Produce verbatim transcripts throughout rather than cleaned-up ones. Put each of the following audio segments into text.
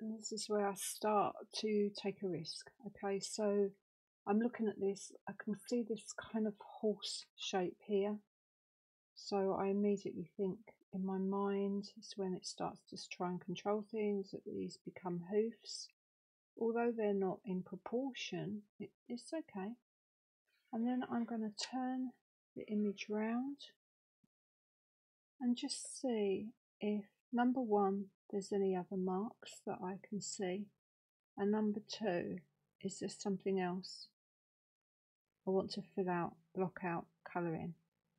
And this is where I start to take a risk. Okay, so I'm looking at this, I can see this kind of horse shape here. So I immediately think in my mind, it's when it starts to try and control things, that these become hoofs. Although they're not in proportion, it, it's okay. And then I'm going to turn the image round and just see if, number one, there's any other marks that I can see, and number two, is there something else I want to fill out, block out, colour in.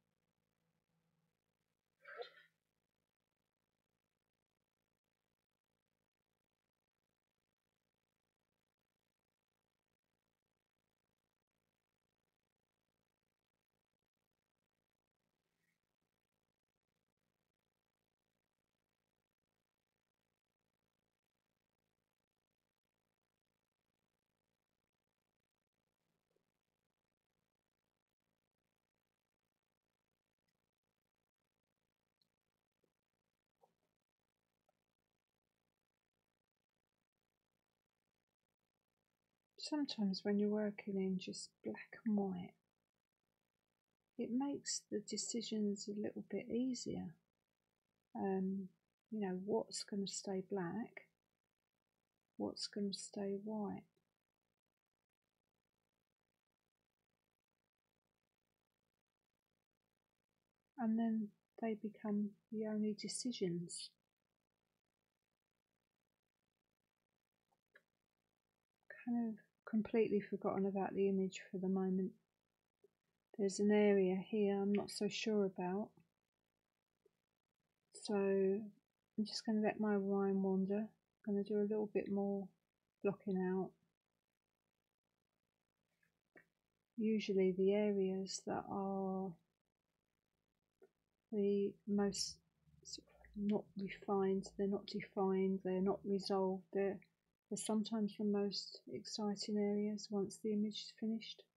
Sometimes when you're working in just black and white, it makes the decisions a little bit easier. Um, you know, what's going to stay black, what's going to stay white. And then they become the only decisions. Kind of completely forgotten about the image for the moment. There's an area here I'm not so sure about. So I'm just going to let my mind wander. I'm going to do a little bit more blocking out. Usually the areas that are the most sort of not refined, they're not defined, they're not resolved, they're, they're sometimes the most exciting areas once the image is finished.